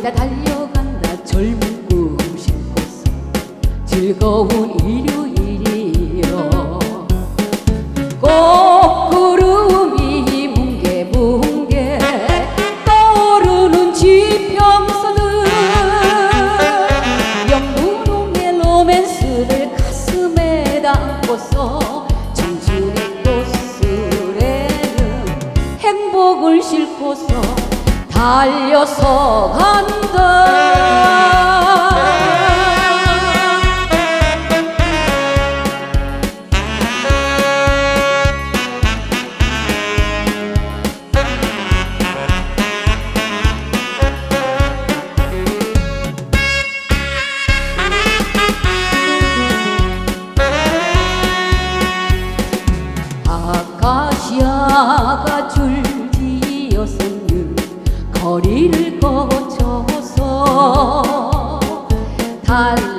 달려간다 젊은 꿈 싣고서 즐거운 일요일이여. 꽃구름이 뭉게뭉게 떠오르는 지평선은 영문홍의 로맨스를 가슴에 담고서 청춘의 꽃술에는 행복을 싣고서 달려서 간다. 아카시아가 줄지어 섰는 거리를 거쳐서